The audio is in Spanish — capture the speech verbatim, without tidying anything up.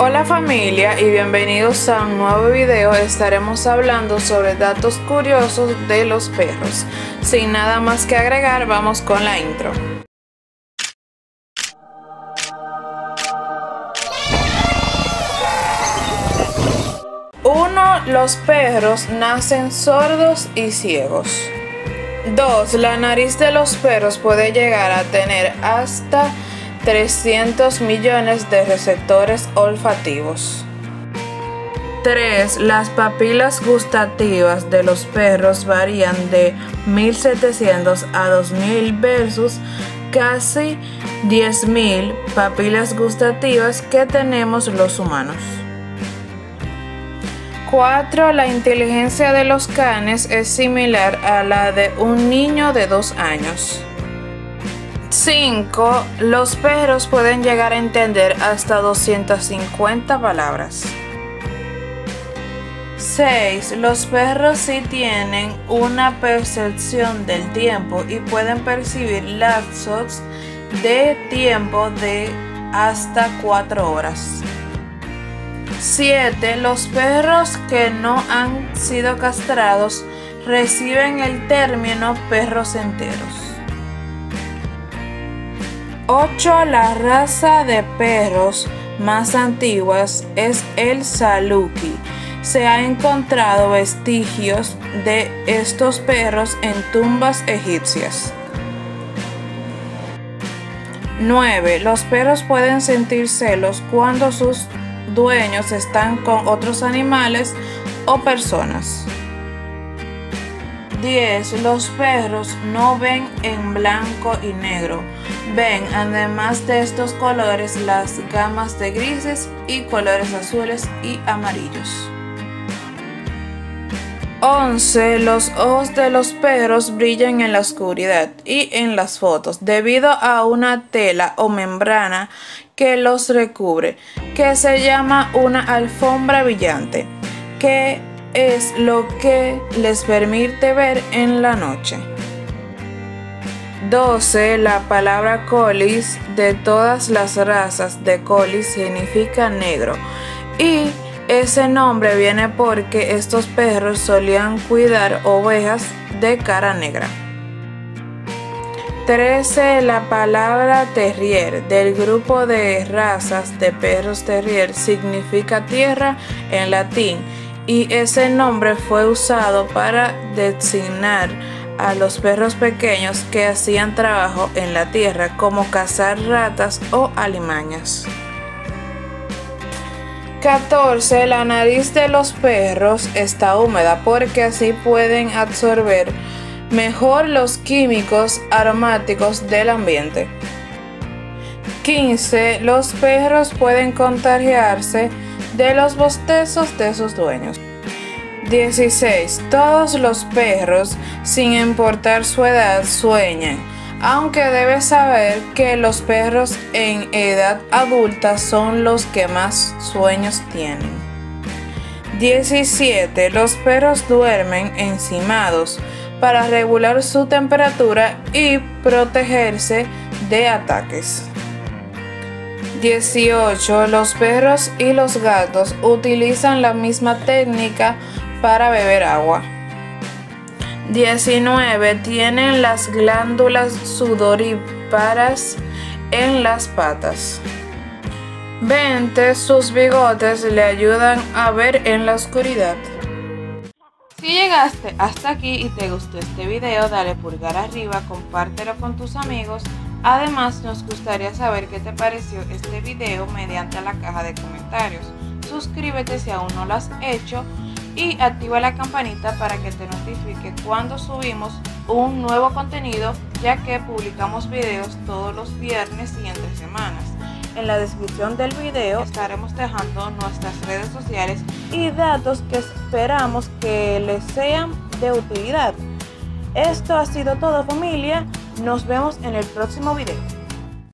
Hola familia y bienvenidos a un nuevo video. Estaremos hablando sobre datos curiosos de los perros. Sin nada más que agregar, vamos con la intro. uno. Los perros nacen sordos y ciegos. dos. La nariz de los perros puede llegar a tener hasta trescientos millones de receptores olfativos. tres. Las papilas gustativas de los perros varían de mil setecientos a dos mil versus casi diez mil papilas gustativas que tenemos los humanos. cuatro. La inteligencia de los canes es similar a la de un niño de dos años. cinco. Los perros pueden llegar a entender hasta doscientas cincuenta palabras. seis. Los perros sí tienen una percepción del tiempo y pueden percibir lapsos de tiempo de hasta cuatro horas. siete. Los perros que no han sido castrados reciben el término perros enteros. ocho. La raza de perros más antiguas es el Saluki. Se han encontrado vestigios de estos perros en tumbas egipcias. nueve. Los perros pueden sentir celos cuando sus dueños están con otros animales o personas. diez. Los perros no ven en blanco y negro. Ven, además de estos colores, las gamas de grises y colores azules y amarillos. once. Los ojos de los perros brillan en la oscuridad y en las fotos debido a una tela o membrana que los recubre, que se llama una alfombra brillante, que es lo que les permite ver en la noche. doce. La palabra colis de todas las razas de colis significa negro, y ese nombre viene porque estos perros solían cuidar ovejas de cara negra. trece. La palabra terrier del grupo de razas de perros terrier significa tierra en latín, y ese nombre fue usado para designar a los perros pequeños que hacían trabajo en la tierra como cazar ratas o alimañas. catorce. La nariz de los perros está húmeda porque así pueden absorber mejor los químicos aromáticos del ambiente. quince. Los perros pueden contagiarse de los bostezos de sus dueños. dieciséis. Todos los perros, sin importar su edad, sueñan, aunque debes saber que los perros en edad adulta son los que más sueños tienen. diecisiete. Los perros duermen encimados para regular su temperatura y protegerse de ataques. dieciocho. Los perros y los gatos utilizan la misma técnica para beber agua. diecinueve. Tienen las glándulas sudoríparas en las patas. veinte. Sus bigotes le ayudan a ver en la oscuridad. Si llegaste hasta aquí y te gustó este video, dale pulgar arriba, compártelo con tus amigos. Además, nos gustaría saber qué te pareció este video mediante la caja de comentarios. Suscríbete si aún no lo has hecho y activa la campanita para que te notifique cuando subimos un nuevo contenido, ya que publicamos videos todos los viernes y entre semanas. En la descripción del video estaremos dejando nuestras redes sociales y datos que esperamos que les sean de utilidad. Esto ha sido todo, familia. Nos vemos en el próximo video.